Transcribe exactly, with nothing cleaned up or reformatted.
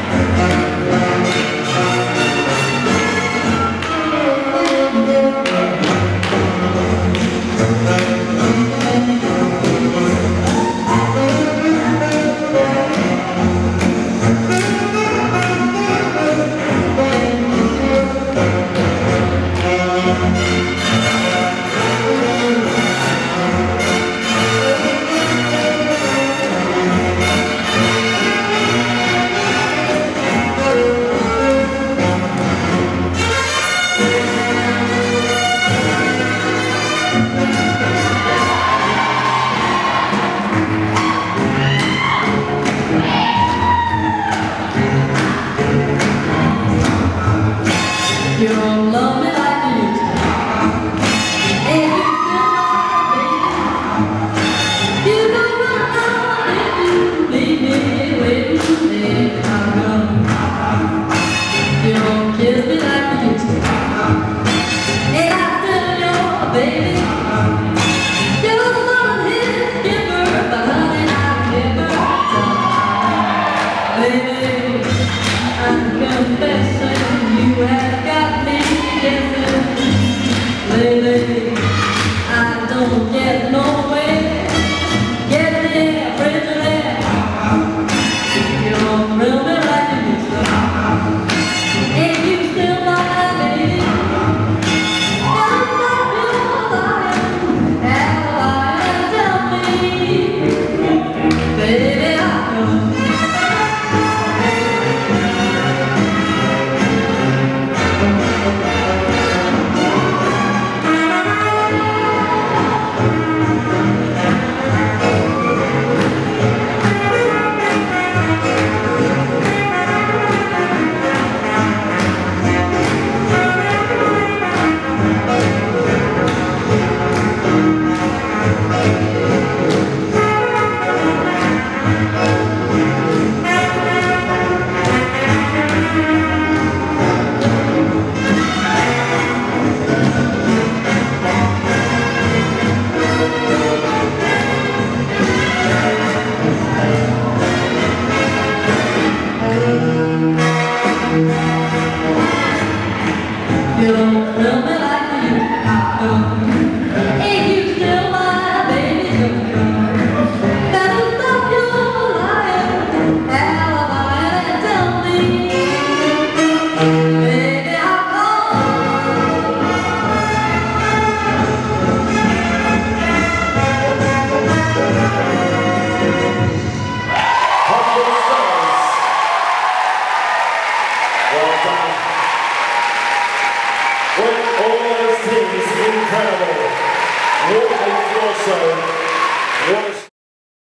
You don't love me like you used to. And you still love me, baby. You don't know if you leave me waiting, then I'm gone. You don't kiss me like you used to. And I still your baby. You're the one hit giver, but honey, I never thought. Baby, I'm confessing you have got me guessing. Lately, I don't get nowhere. Get there, bridge there. You don't thrill me like you used to. And you still my baby. I'm not your lion, and a lion tell me, baby, I know. You don't love me like you used to. Ain't you still my baby? Gotta stop your lying, alibi, and tell me, baby, I'm gone. Hundred stars. Well done. When all those things incredible. What a floor show. What a